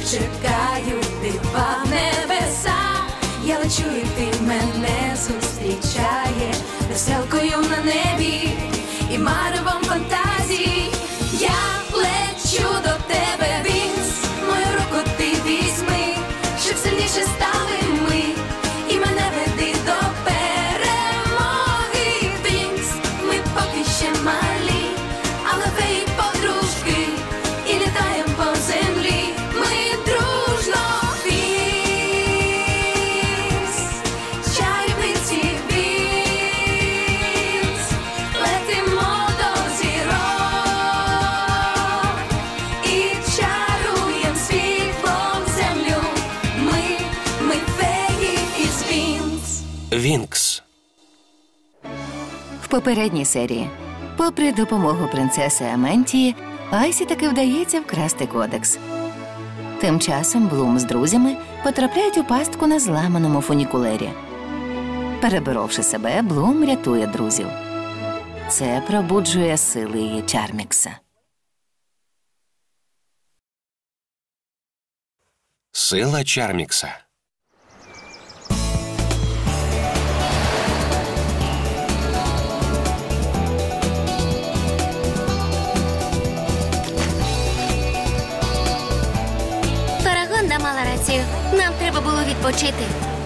чекаю дива в небесах. Я лечу, і ти мене зустрічає веселкою на небі і маревом фантазій. Я лечу до тебе, Вінкс, мою руку ти візьми, щоб сильніше стали ми, і мене веди до перемоги, Вінкс. Ми поки ще малі, але феї подружки, і літаємо по землі. Ми дружно, Вінкс, чарівниці Вінкс, летимо до зірок і чаруєм світлом землю. Ми феї із Вінкс. Вінкс. В попередній серії, попри допомогу принцеси Аментії, Айсі таки вдається вкрасти кодекс. Тим часом Блум з друзями потрапляють у пастку на зламаному фунікулері. Переборовши себе, Блум рятує друзів. Це пробуджує сили її Чармікса. Сила Чармікса. Парагонда мала рацію. Нам треба було відпочити.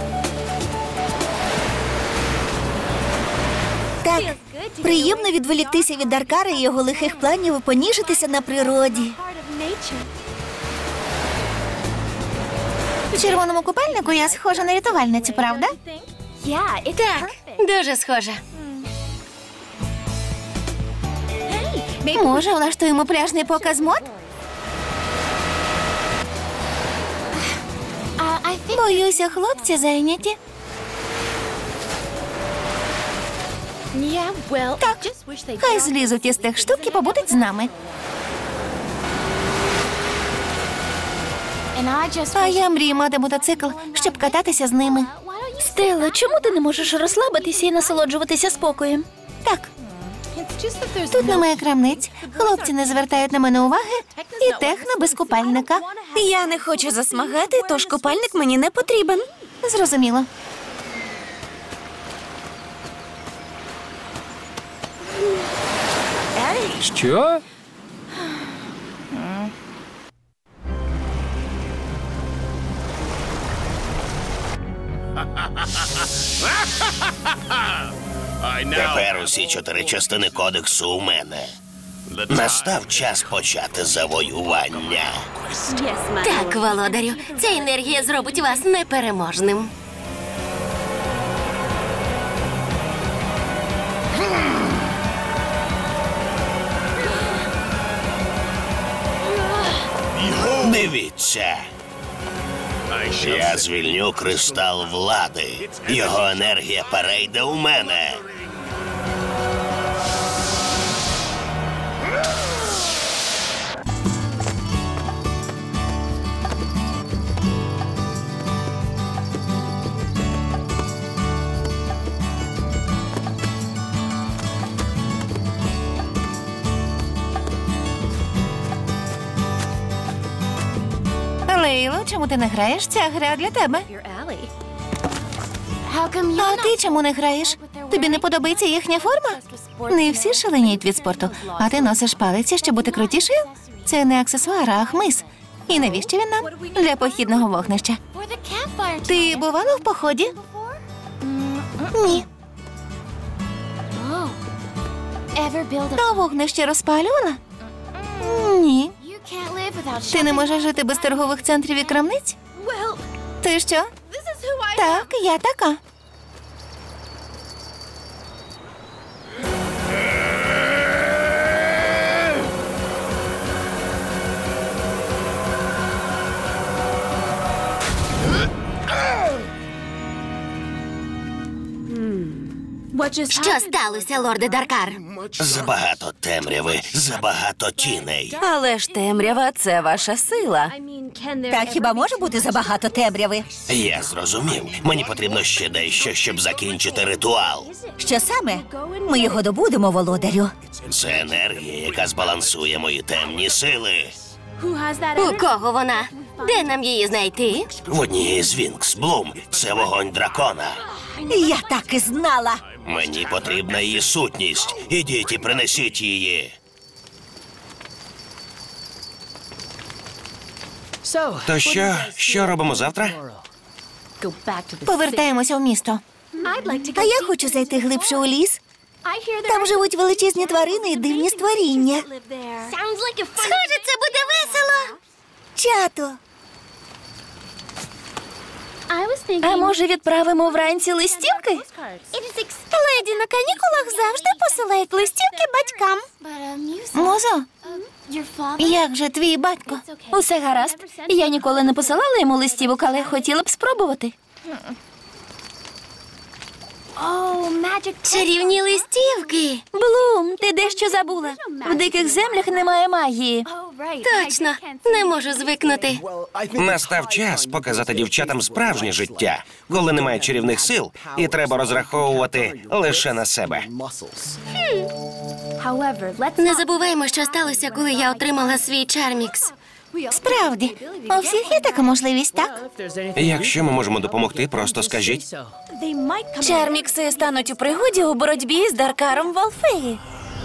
Так, приємно відволіктися від Даркара і його лихих планів і поніжитися на природі. У червоному купальнику я схожа на рятувальницю, правда? Так, дуже схожа. Може, влаштуємо пляжний показ мод? Боюся, хлопці зайняті. Так, хай злізуть із тих штук і побудуть з нами. А я мрію мати мотоцикл, щоб кататися з ними. Стелла, чому ти не можеш розслабитися і насолоджуватися спокоєм? Так. Тут немає крамниць, хлопці не звертають на мене уваги, і техно без купальника. Я не хочу засмагати, тож купальник мені не потрібен. Зрозуміло. Що? Тепер усі 4 частини кодексу у мене. Настав час почати завоювання. Так, володарю, ця енергія зробить вас непереможним. Дивіться. Я звільню кристал влади. Його енергія перейде у мене. Лейло, чому ти не граєш? Ця гра для тебе. А ти чому не граєш? Тобі не подобається їхня форма? Не всі шаленіють від спорту, а ти носиш палиці, щоб бути крутішою? Це не аксесуар, а хмиз. І навіщо він нам? Для похідного вогнища. Ти бувала в поході? Ні. А вогнище розпалювала? Ні. Ти не можеш жити без торгових центрів і крамниць? Ти що? Так, я така. Що сталося, лорде Даркар? Забагато темряви, забагато тіней. Але ж темрява – це ваша сила. Так хіба може бути забагато темряви? Я зрозумів. Мені потрібно ще дещо, щоб закінчити ритуал. Що саме? Ми його добудемо, володарю. Це енергія, яка збалансує мої темні сили. У кого вона? Де нам її знайти? В одній з Вінкс, Блум. Це вогонь дракона. Я так і знала. Мені потрібна її сутність. Ідіть і принесіть її. То що робимо завтра? Повертаємося в місто. А я хочу зайти глибше у ліс. Там живуть величезні тварини і дивні створіння. Схоже, це буде весело. Чато. А може відправимо вранці листівки? Леді на канікулах завжди посилають листівки батькам. Музо, як же твій батько? Усе гаразд. Я ніколи не посилала йому листівок, але хотіла б спробувати. Чарівні листівки. Блум, ти дещо забула. В диких землях немає магії. Точно, не можу звикнути. Настав час показати дівчатам справжнє життя, коли немає чарівних сил, і треба розраховувати лише на себе. Не забуваймо, що сталося, коли я отримала свій Чармікс. Справді, у всіх є така можливість, так? Якщо ми можемо допомогти, просто скажіть. Чармікси стануть у пригоді у боротьбі з Даркаром Волфеї.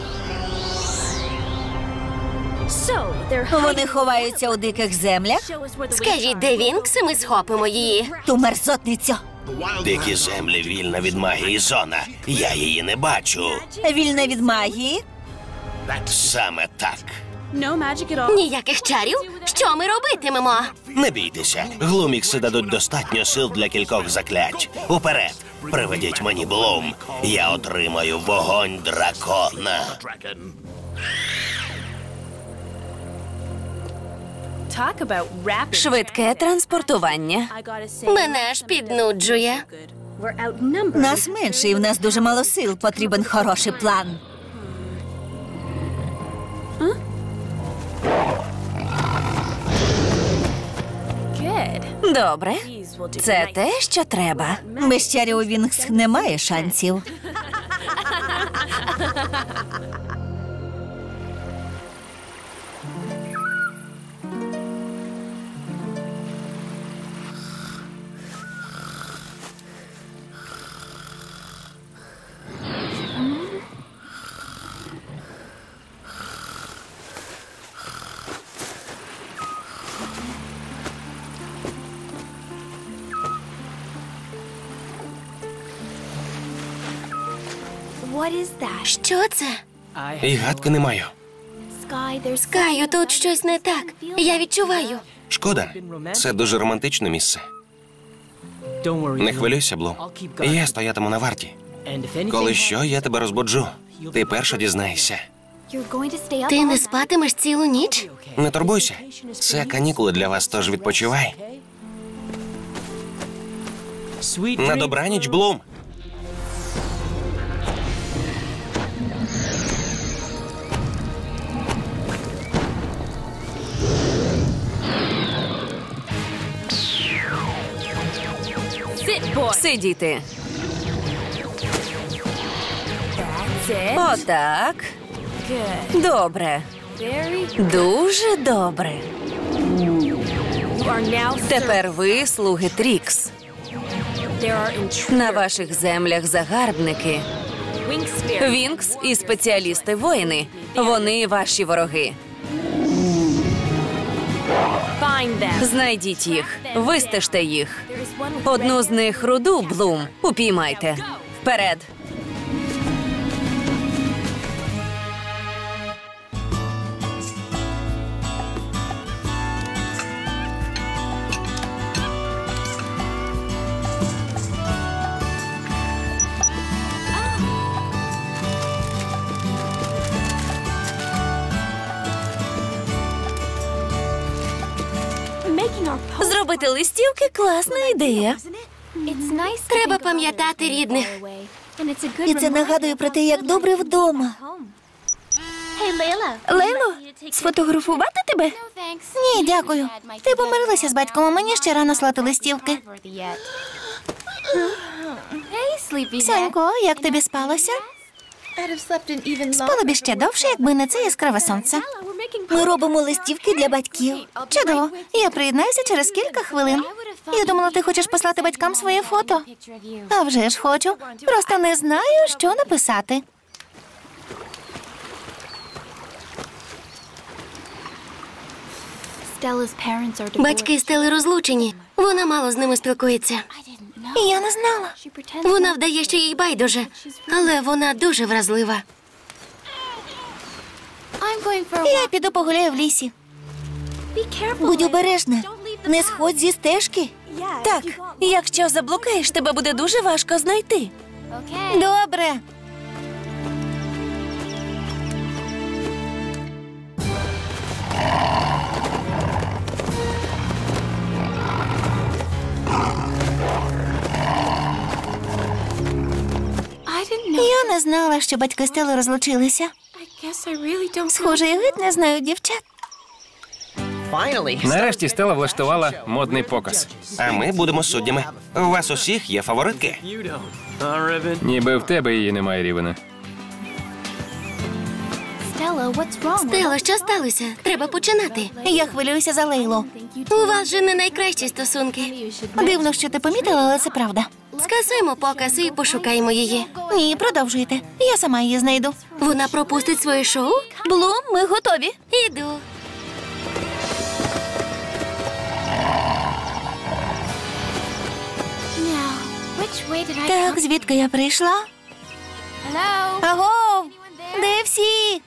Вони ховаються у диких землях. Скажіть, де Вінкс, і ми схопимо її. Ту мерзотницю. Дикі землі вільна від магії зона. Я її не бачу. Вільна від магії. Саме так. Ніяких чарів? Що ми робитимемо? Не бійтеся, глумікси дадуть достатньо сил для кількох заклять. Уперед, приведіть мені Блум. Я отримаю вогонь дракона. Швидке транспортування. Мене аж піднуджує. Нас менше, і в нас дуже мало сил. Потрібен хороший план. Добре. Це те, що треба. Без чарів у Вінкс немає шансів. Що це? І гадки не маю. Скаю, тут щось не так. Я відчуваю. Шкода, це дуже романтичне місце. Не хвилюйся, Блум. Я стоятиму на варті. Коли що, я тебе розбуджу. Ти перша дізнаєшся. Ти не спатимеш цілу ніч? Не турбуйся. Це канікули для вас, тож відпочивай. На добраніч, Блум. Сидіти. Отак. Добре. Дуже добре. Тепер ви слуги Трікс. На ваших землях загарбники. Вінкс і спеціалісти-воїни. Вони ваші вороги. Знайдіть їх, вистежте їх. Одну з них руду, Блум, упіймайте. Вперед! Зробити листівки – класна ідея. Треба пам'ятати рідних. І це нагадує про те, як добре вдома. Лейло, сфотографувати тебе? Ні, дякую. Ти помирилася з батьком, а мені ще рано слати листівки. Сянько, як тобі спалося? Спало б ще довше, якби не це яскраве сонце. Ми робимо листівки для батьків. Чудово. Я приєднаюся через кілька хвилин. Я думала, ти хочеш послати батькам своє фото. А вже ж хочу. Просто не знаю, що написати. Батьки Стели розлучені. Вона мало з ними спілкується. Я не знала. Вона вдає, що їй байдуже, але вона дуже вразлива. Я піду погуляю в лісі. Будь обережна. Не сходь зі стежки. Так, якщо заблукаєш, тебе буде дуже важко знайти. Добре. Я не знала, що батьки Стели розлучилися. Схоже, я геть не знаю дівчат. Нарешті Стелла влаштувала модний показ. А ми будемо суддями. У вас усіх є фаворитки. Ніби в тебе її немає, Рівене. Стело, що сталося? Треба починати. Я хвилююся за Лейлу. У вас же не найкращі стосунки. Дивно, що ти помітила, але це правда. Скасуємо показ і пошукаємо її. Ні, продовжуйте. Я сама її знайду. Вона пропустить своє шоу? Блум, ми готові. Іду. Так, звідки я прийшла? Аго! Де всі?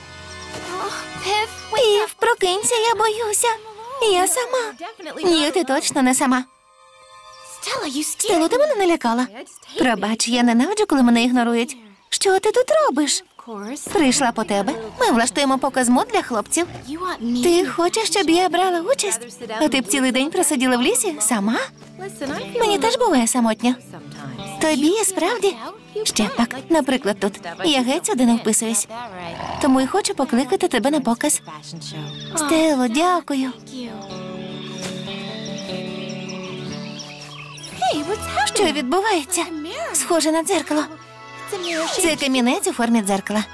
Пів, прокинься, я боюся. Я сама. Ні, ти точно не сама. Стело, ти мене налякала. Пробач, я ненавиджу, коли мене ігнорують. Що ти тут робиш? Прийшла по тебе. Ми влаштуємо показ мод для хлопців. Ти хочеш, щоб я брала участь? А ти б цілий день просиділа в лісі? Сама? Мені теж буває самотньо. Тобі, справді? Ще пак, наприклад, тут. Я геть сюди не вписуюсь. Тому й хочу покликати тебе на показ. Стело, дякую. Що відбувається? Схоже на дзеркало. Це камінець у формі дзеркала.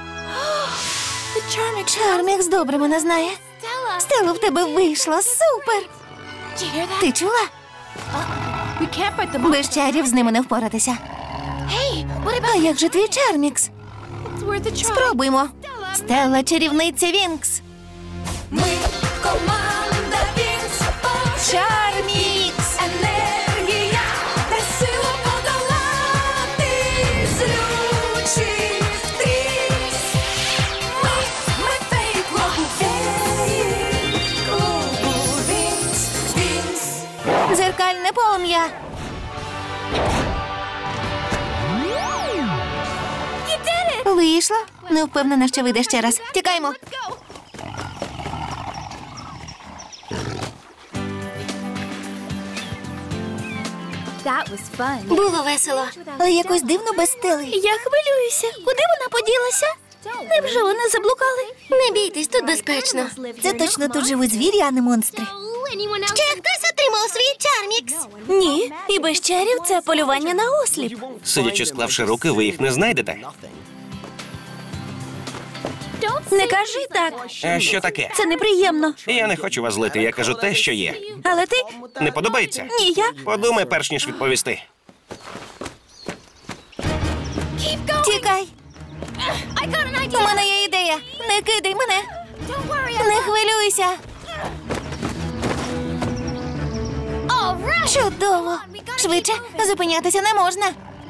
Чармікс добре мене знає. Стело, в тебе вийшло. Супер! Ти чула? Без чарів з ними не впоратися. А як же твій Чармікс? Спробуймо. Стелла, чарівниця Вінкс. Ми команда Вінкс. Чармікс! Енергія, де сила подолати злючий стріс. Ми фей клубу Вінкс. Вінкс. Дзеркальне полум'я. Вийшла. Не впевнена, що вийде ще раз. Тікаймо. Було весело. Але якось дивно без Стели. Я хвилююся. Куди вона поділася? Невже вони заблукали? Не бійтесь, тут безпечно. Це точно тут живуть звірі, а не монстри. Ще хтось отримав свій Чармікс? Ні, і без чарів це полювання на осліп. Сидячи, склавши руки, ви їх не знайдете. Не кажи так. А що таке? Це неприємно. Я не хочу вас злити, я кажу те, що є. Але ти... Не подобається? Ні, я... Подумай, перш ніж відповісти. Тікай. У мене є ідея. Не кидай мене. Не хвилюйся. Чудово. Швидше, зупинятися не можна.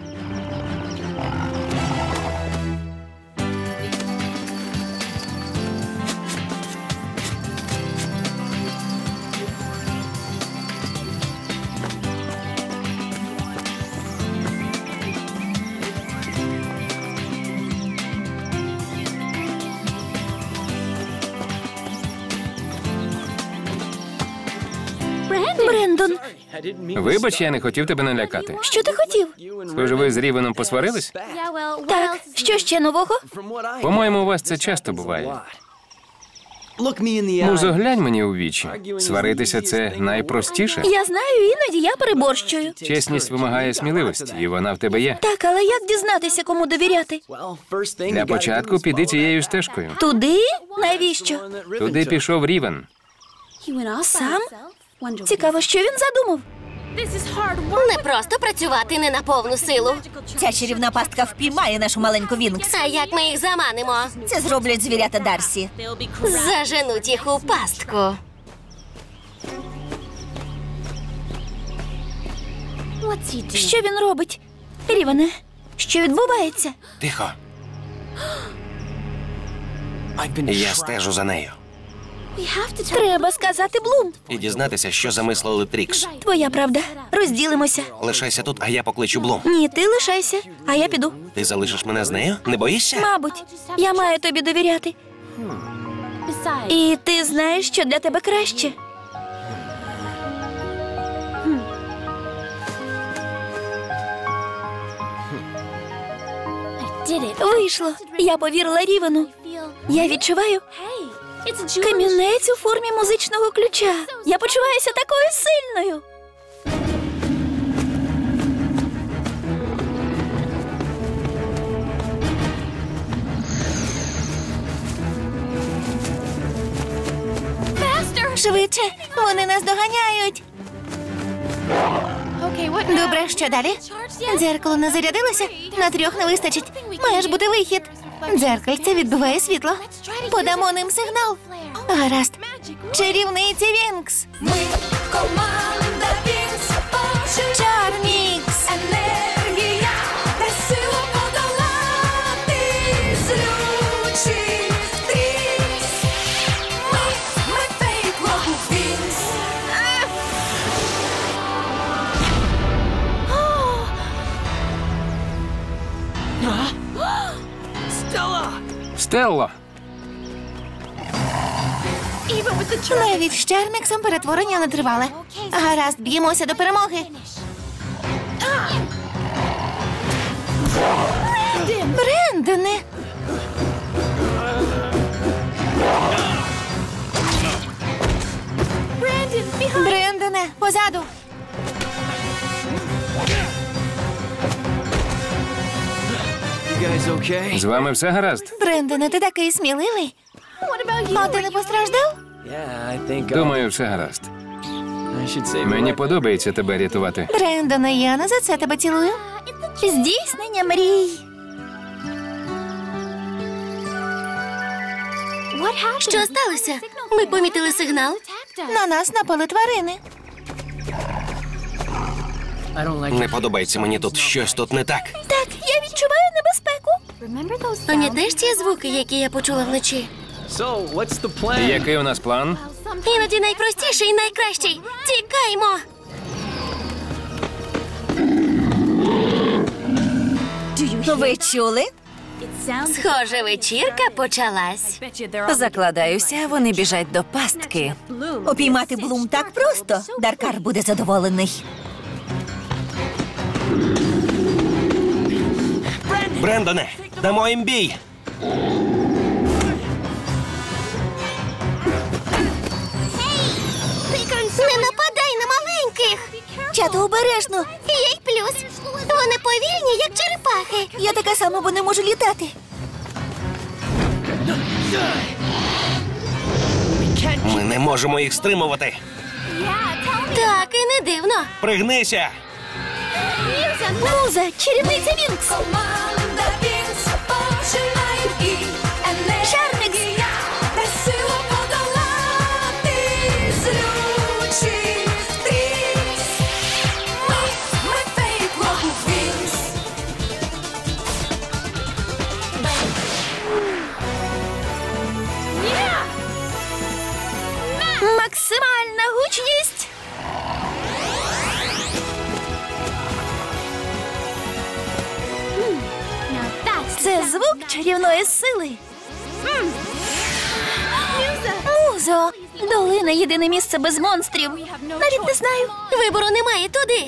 Брендон, Вибач, я не хотів тебе налякати. що ти хотів? Схоже, ви з Рівеном посварились? Так, що ще нового? По-моєму, у вас це часто буває. Музо, глянь мені у вічі. Сваритися – це найпростіше. Я знаю, іноді я переборщую. Чесність вимагає сміливості, і вона в тебе є. Так, але як дізнатися, кому довіряти? Для початку піди цією стежкою. Туди? Навіщо? Туди пішов Рівен. Сам? Цікаво, що він задумав? Не просто працювати не на повну силу. Ця чарівна пастка впіймає нашу маленьку Вінкс. А як ми їх заманимо? Це зроблять звірята Дарсі. Заженуть їх у пастку. Що він робить? Рівене, що відбувається? Тихо. Я стежу за нею. Треба сказати Блум. І дізнатися, що замислили Трікс. Твоя правда. Розділимося. Лишайся тут, а я покличу Блум. Ні, ти лишайся, а я піду. Ти залишиш мене з нею? Не боїшся? Мабуть, я маю тобі довіряти. І ти знаєш, що для тебе краще. Вийшло. Я повірила Рівену. Я відчуваю камінець у формі музичного ключа. Я почуваюся такою сильною. Швидше, вони нас доганяють. Добре, що далі? Дзеркало не зарядилося? На 3 не вистачить. Має ж бути вихід. Дзеркальце відбиває світло. Подамо ним сигнал. Гаразд. Чарівниці Вінкс. Ми команда Вінкс. Чармікс. Енергія, та сила подолати злючий Трікс. Ми фейк логу Вінкс. Стелло! Навіть з Чарміксом перетворення не тривале. Гаразд, б'ємося до перемоги. Брендоне! Брендоне, позаду! З вами все гаразд? Брендоне, ти такий сміливий. А ти не постраждав? Думаю, все гаразд. Мені подобається тебе рятувати. Брендоне, я не за це тебе цілую. Здійснення мрій. Що сталося? Ми помітили сигнал. На нас напали тварини. Не подобається мені тут. Щось тут не так. Так, я відчуваю небезпеку. Пам'ятаєш ті звуки, які я почула вночі? Який у нас план? Іноді найпростіший і найкращий. Тікаймо! Ви чули? Схоже, вечірка почалась. Закладаюся, вони біжать до пастки. Упіймати Блум так просто. Даркар буде задоволений. Брендоне, дамо їм бій. Не нападай на маленьких! Чато обережно. Є й плюс. Вони повільні, як черепахи. Я така сама, бо не можу літати. Ми не можемо їх стримувати. Так, і не дивно. Пригнися. Муза, чарівниця Вінкс. Команда Вінкс. Починає і енергія, та сила подолати злючий Трікс. Ми фейк логу Вінкс. Максимальна гучність. Це звук чарівної сили. Музо, долина – єдине місце без монстрів. Навіть не знаю. Вибору немає туди.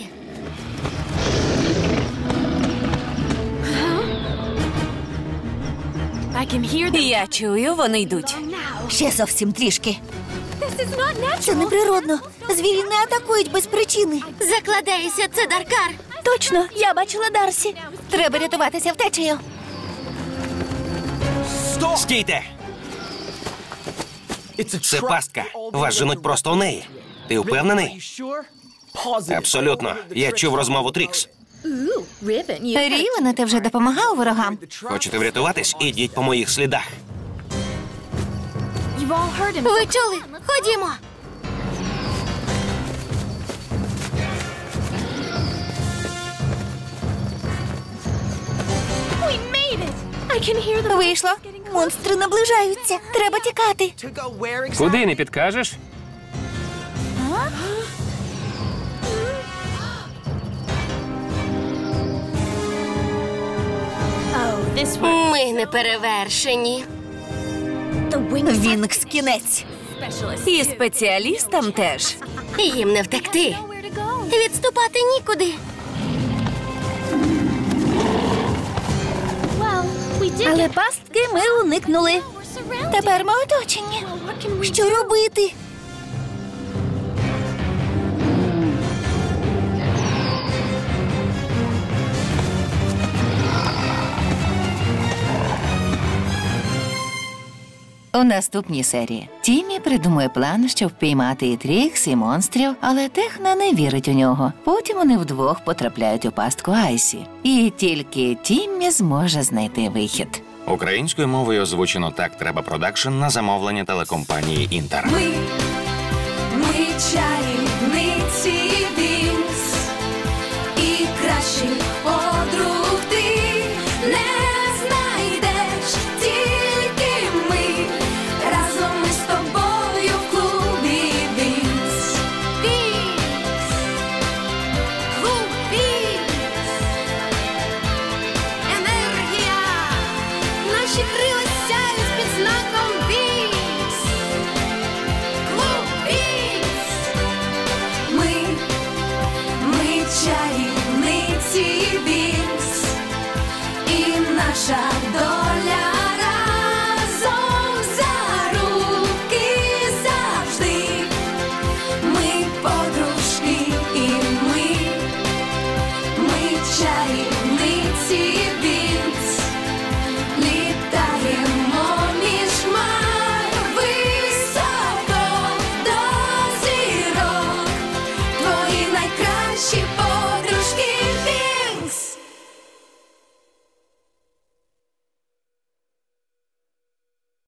Я чую, вони йдуть. Ще зовсім трішки. Це неприродно. Звірі не атакують без причини. Закладаюся, це Даркар. Точно, я бачила Дарсі. Треба рятуватися втечею. Стійте! Це пастка. Вас женуть просто у неї. Ти впевнений? Абсолютно. Я чув розмову Трікс. Рівене, ти вже допомагав ворогам. Хочете врятуватись? Ідіть по моїх слідах. Ви чули? Ходімо. Вийшло. Монстри наближаються. Треба тікати. Куди не підкажеш? Ми не перевершені. Вінкс кінець. І спеціалістам теж. Їм не втекти. Відступати нікуди. Але пастки ми уникнули. Тепер ми оточені. Що робити? У наступній серії Тіммі придумує план, щоб впіймати і Трікс, і монстрів, але Техна не вірить у нього. Потім вони вдвох потрапляють у пастку Айсі. І тільки Тіммі зможе знайти вихід. Українською мовою озвучено «Так треба» продакшн на замовлення телекомпанії «Інтер». Ми чарівниці Вінкс і кращих